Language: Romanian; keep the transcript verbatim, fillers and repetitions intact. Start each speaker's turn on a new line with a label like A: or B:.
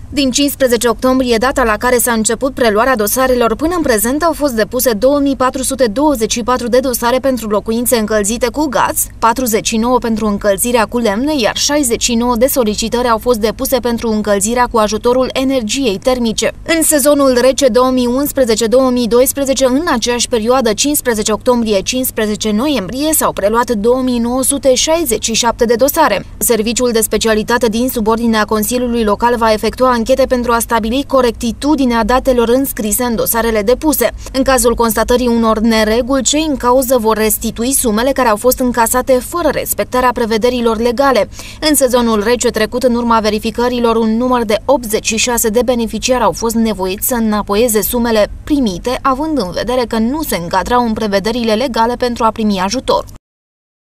A: Din cincisprezece octombrie, data la care s-a început preluarea dosarelor, până în prezent au fost depuse două mii patru sute douăzeci și patru de dosare pentru locuințe încălzite cu gaz, patruzeci și nouă pentru încălzirea cu lemne, iar șaizeci și nouă de solicitări au fost depuse pentru încălzirea cu ajutorul energiei termice. În sezonul rece două mii unsprezece două mii doisprezece, în aceeași perioadă cincisprezece octombrie - cincisprezece noiembrie, s-au preluat două mii nouă sute șaizeci și șapte de dosare. Serviciul de specialitate din subordinea Consiliului Local va efectua anchete pentru a stabili corectitudinea datelor înscrise în dosarele depuse. În cazul constatării unor nereguli, cei în cauză vor restitui sumele care au fost încasate fără respectarea prevederilor legale. În sezonul rece trecut, în urma verificărilor, un număr de optzeci și șase de beneficiari au fost nevoiți să înapoieze sumele primite, având în vedere că nu se încadrau în prevederile legale pentru a primi ajutor.